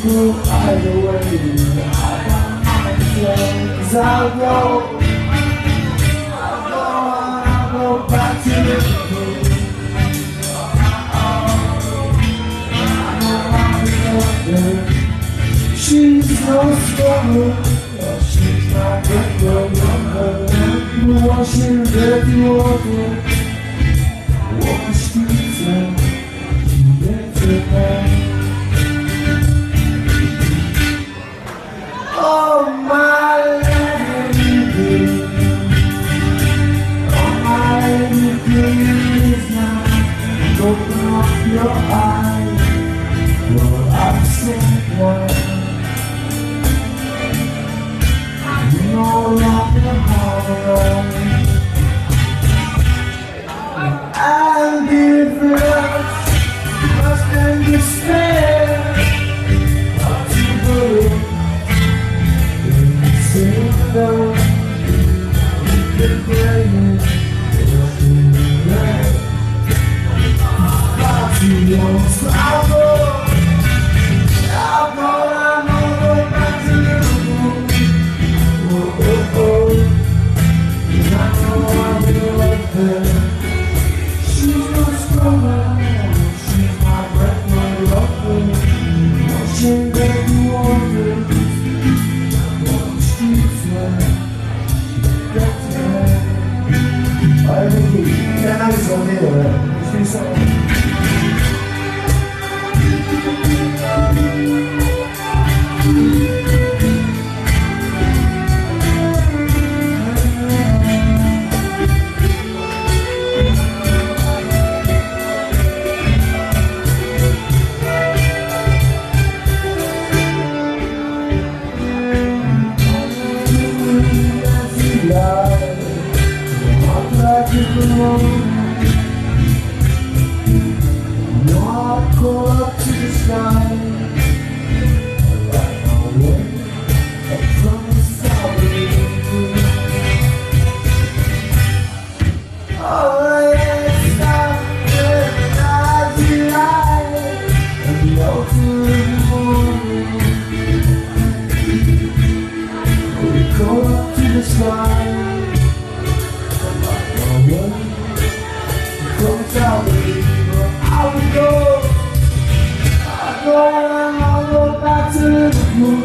move either way. I'll go back to Liverpool. She's no stronger, she's not a girl younger. You wash your dirty water, walk the streets and you get to know. Oh my lady, oh my lady, please now open up your eyes. Well, I've seen one. You no longer harm. And difference must end despair. Up to believe in the same love. You've been praying for the right. Far too long, so I'll go back to Liverpool. Oh, oh, oh. And I know I'll be right there. She's no stronger, she's my breath, my lover. Watching baby wonders, walk the streets where she gets there. Alright, Ricky, yeah, nice one here, it's been so. Go up to the sky, right my way up from the solid. Oh yes, I'm good as you like, and the ultimate morning. We go up to the sky, right my way from the solid. I will go. I'll go back to Liverpool.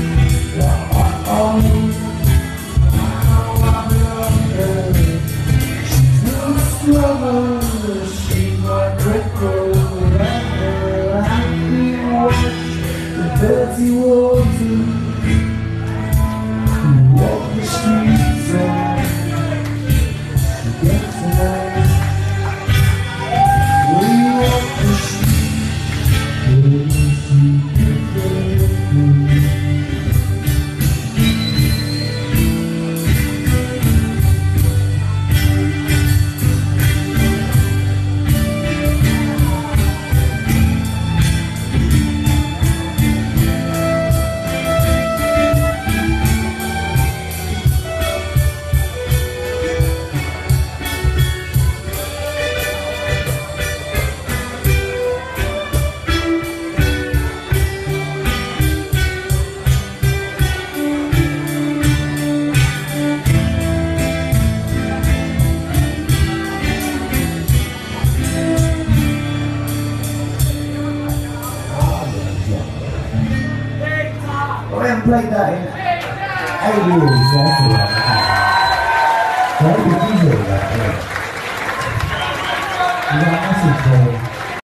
Oh, she's no stronger, she's my great girl. And we wash the dirty water, we walk the streets and she gets tonight. We walk the streets. I haven't played that in 8 years, so that's alright. So I hope you enjoy that. You got a message for me.